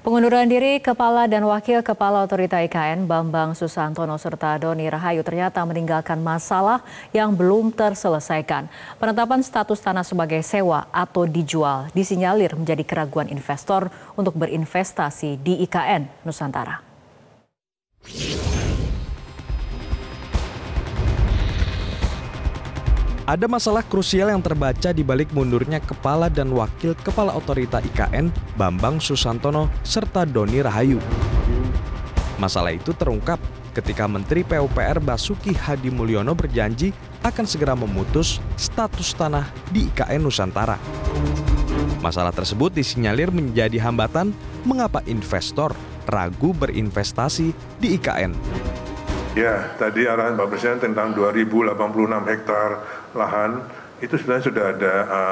Pengunduran diri Kepala dan Wakil Kepala Otorita IKN Bambang Susantono serta Doni Rahayu ternyata meninggalkan masalah yang belum terselesaikan. Penetapan status tanah sebagai sewa atau dijual disinyalir menjadi keraguan investor untuk berinvestasi di IKN Nusantara. Ada masalah krusial yang terbaca di balik mundurnya Kepala dan Wakil Kepala Otorita IKN Bambang Susantono serta Doni Rahayu. Masalah itu terungkap ketika Menteri PUPR Basuki Hadi Mulyono berjanji akan segera memutus status tanah di IKN Nusantara. Masalah tersebut disinyalir menjadi hambatan mengapa investor ragu berinvestasi di IKN. Ya, tadi arahan Pak Presiden tentang 2086 hektar lahan itu sebenarnya sudah ada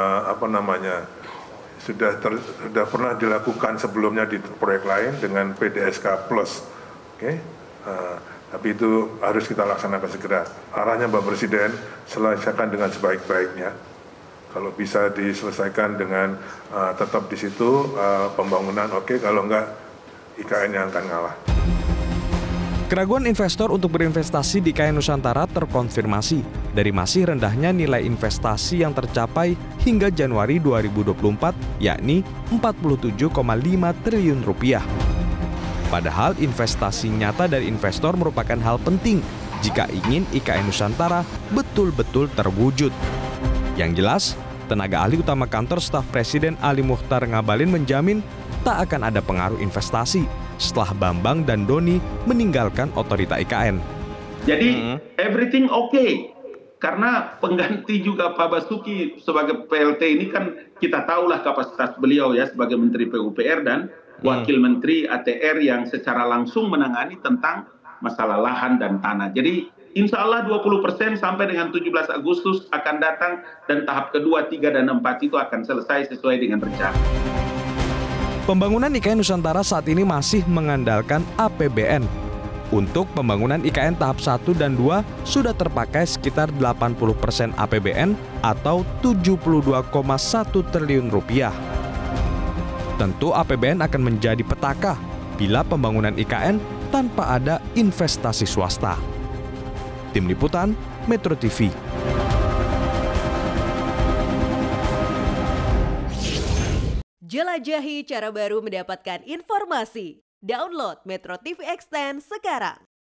sudah pernah dilakukan sebelumnya di proyek lain dengan PDSK Plus, tapi itu harus kita laksanakan segera. Arahnya Pak Presiden selesaikan dengan sebaik-baiknya. Kalau bisa diselesaikan dengan tetap di situ pembangunan oke, kalau enggak IKN yang akan ngalah. Keraguan investor untuk berinvestasi di IKN Nusantara terkonfirmasi dari masih rendahnya nilai investasi yang tercapai hingga Januari 2024, yakni 47,5 triliun rupiah. Padahal investasi nyata dari investor merupakan hal penting jika ingin IKN Nusantara betul-betul terwujud. Yang jelas, tenaga ahli utama kantor staf Presiden Ali Muchtar Ngabalin menjamin tak akan ada pengaruh investasi setelah Bambang dan Doni meninggalkan otorita IKN. Jadi everything okay. Karena pengganti juga Pak Basuki sebagai PLT ini kan kita tahulah kapasitas beliau ya sebagai Menteri PUPR dan Wakil Menteri ATR yang secara langsung menangani tentang masalah lahan dan tanah. Jadi insya Allah 20% sampai dengan 17 Agustus akan datang dan tahap kedua, 3 dan 4 itu akan selesai sesuai dengan rencana. Pembangunan IKN Nusantara saat ini masih mengandalkan APBN. Untuk pembangunan IKN tahap 1 dan 2 sudah terpakai sekitar 80% APBN atau 72,1 triliun rupiah. Tentu APBN akan menjadi petaka bila pembangunan IKN tanpa ada investasi swasta. Tim Liputan, Metro TV. Jelajahi cara baru mendapatkan informasi. Download Metro TV Extend sekarang.